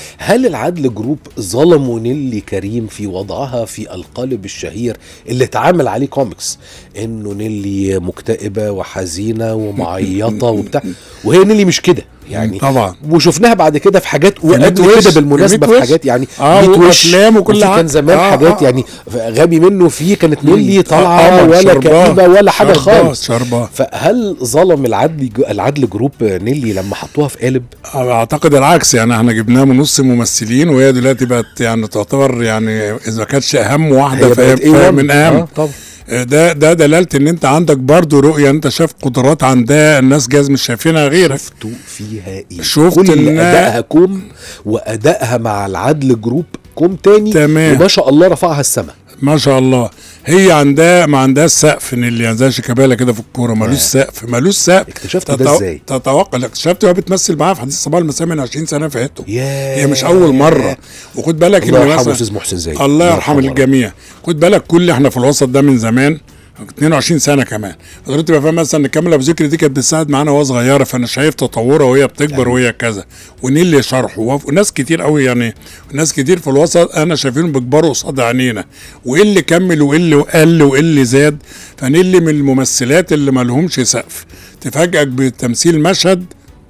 هل العدل جروب ظلموا نيلي كريم في وضعها في القالب الشهير اللي اتعامل عليه كوميكس، انه نيلي مكتئبة وحزينة ومعيطة وبتاع، وهي نيلي مش كده يعني طبعا، وشفناها بعد كده في حاجات وقبل كده بالمناسبة في حاجات يعني 100 وش وكل كان زمان حاجات يعني غبي منه فيه كانت نيلي طالعة ولا كئيبة ولا حاجة خالص. فهل ظلم العدل جروب نيلي لما حطوها في قالب؟ اعتقد العكس، يعني احنا جبناها من نص ممثلين وهي دلوقتي بقت يعني تعتبر يعني اذا كانتش اهم واحده من اهم. طبعا ده دلاله ان انت عندك برضو رؤيه، انت شايف قدرات عندها الناس جاز مش شايفينها غيرك. شفتوا فيها ايه؟ شفت كل ادائها كوم، وادائها مع العدل جروب كوم تاني تمام، وما شاء الله رفعها السما ما شاء الله. هي عندها ما عندهاش سقف اللي يعني زي شيكابالا كده في الكوره، مالوش سقف مالوش سقف. اكتشفت ده ازاي؟ تتوقع اكتشفت وهي بتمثل معاها في حديث الصباح المساء من 20 سنه فاتوا. هي مش اول مره، وخد بالك ان مثلا استاذ محسن زايد الله يرحم الجميع، خد بالك كل احنا في الوسط ده من زمان 22 سنه كمان. قدرت تبقى فاهم مثلا ان كامله ابو ذكر دي كانت بتساعد معانا وهي صغيره، فانا شايف تطورها وهي بتكبر وهي كذا، ونيلي شرحه وناس كتير قوي يعني، ناس كتير في الوسط انا شايفينهم بيكبروا قصاد عينينا، وايه اللي كمل وايه اللي قل وايه اللي زاد. فنيلي من الممثلات اللي ما لهمش سقف، تفاجئك بتمثيل مشهد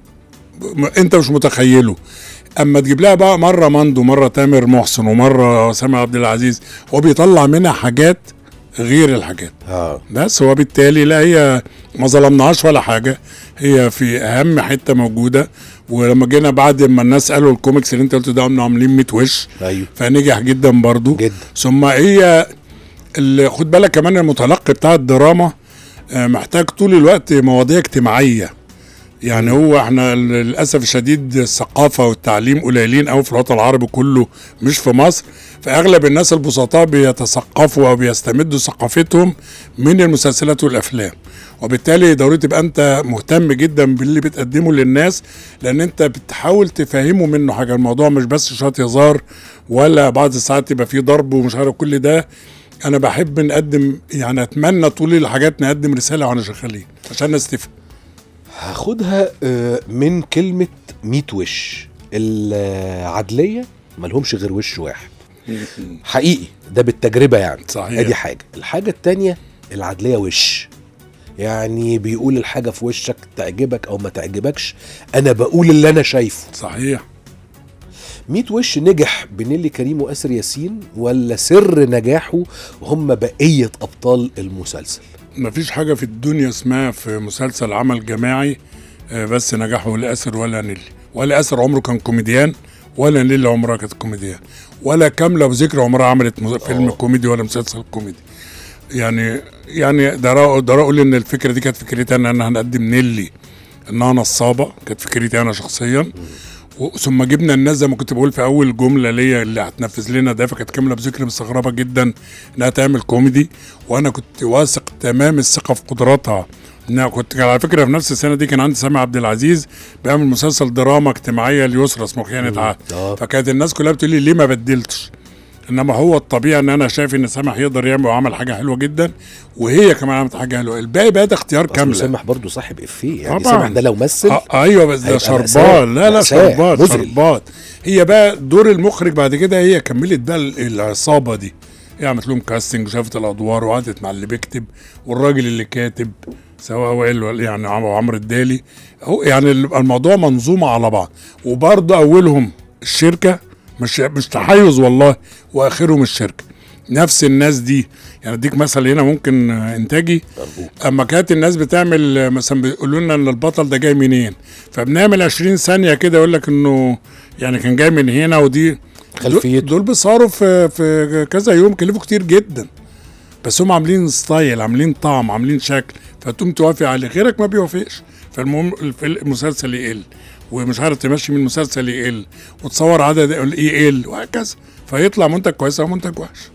انت مش متخيله. اما تجيب لها بقى مره مندو، مره تامر محسن، ومره سامي عبد العزيز، هو بيطلع منها حاجات غير الحاجات. بس هو بالتالي لا، هي ما ظلمناهاش ولا حاجه، هي في اهم حته موجوده. ولما جينا بعد ما الناس قالوا الكوميكس اللي انت قلت ده عاملين 100 وش، ايوه فنجح جدا برضو جدا. ثم هي اللي خد بالك كمان المتلقي بتاع الدراما محتاج طول الوقت مواضيع اجتماعيه. يعني هو احنا للاسف الشديد الثقافه والتعليم قليلين قوي في الوطن العربي كله، مش في مصر. فاغلب الناس البسطاء بيتثقفوا او بيستمدوا ثقافتهم من المسلسلات والافلام، وبالتالي ضروري تبقى انت مهتم جدا باللي بتقدمه للناس، لان انت بتحاول تفهمه منه حاجه. الموضوع مش بس شويه هزار، ولا بعض الساعات يبقى فيه ضرب ومش عارف كل ده. انا بحب نقدم يعني، اتمنى طول الحاجات نقدم رساله واحنا شغالين عشان الناس تفهم. هاخدها من كلمة 100 وش. العدلية ملهمش غير وش واحد حقيقي، ده بالتجربة يعني. صحيح. ادي حاجة. الحاجة التانية، العدلية وش، يعني بيقول الحاجة في وشك تعجبك او ما تعجبكش، انا بقول اللي انا شايفه. صحيح. 100 وش نجح بنيلي كريم وآسر ياسين، ولا سر نجاحه هم بقية ابطال المسلسل؟ مفيش حاجة في الدنيا اسمها في مسلسل عمل جماعي بس نجاحه لآسر ولا نيلي. ولا آسر عمره كان كوميديان، ولا نيلي عمرها كانت كوميديان، ولا كاملة أبو ذكر عمرها عملت فيلم كوميدي ولا مسلسل كوميدي. يعني ده اقول ان الفكرة دي كانت فكرتي انا هنقدم نيلي انها نصابة، كانت فكرتي انا شخصيا. ثم جبنا الناس زي ما كنت بقول في اول جمله ليا اللي هتنفذ لنا ده، فكانت كامله بذكر مستغربه جدا انها تعمل كوميدي، وانا كنت واثق تمام الثقه في قدراتها. انا كنت على فكره في نفس السنه دي كان عندي سامي عبد العزيز بيعمل مسلسل دراما اجتماعيه ليسرى اسمه خيانه عهد، فكانت الناس كلها بتقول لي ليه ما بدلتش. انما هو الطبيعي ان انا شايف ان سامح يقدر يعمل وعمل حاجه حلوه جدا، وهي كمان عملت حاجه حلوه. الباقي بقى ده اختيار كامل. سامح برضه صاحب افيه يعني، سامح ده لو مثل ايوه بس ده شربات. لا شربات. هي بقى دور المخرج بعد كده، هي كملت بقى العصابه دي، هي عملت لهم كاستنج وشافت الادوار وقعدت مع اللي بيكتب والراجل اللي كاتب، سواء وائل يعني عمرو الدالي. هو يعني الموضوع منظومه على بعض، وبرضه اولهم الشركه مش تحيز والله، واخرهم الشركه. نفس الناس دي يعني. اديك مثل هنا ممكن انتاجي، اما كانت الناس بتعمل مثلا بيقولوا لنا ان البطل ده جاي منين، فبنعمل 20 ثانيه كده يقول لك انه يعني كان جاي من هنا، ودي خلفيته. دول بيصاروا في كذا يوم، كلفوا كتير جدا، بس هم عاملين ستايل، عاملين طعم، عاملين شكل، فتقوم توافق عليه، غيرك ما بيوافقش. فالمهم المسلسل يقل، ومش عارف تمشي من المسلسل يقل، وتصور عدد يقل، وهكذا، فيطلع منتج كويس او منتج وحش.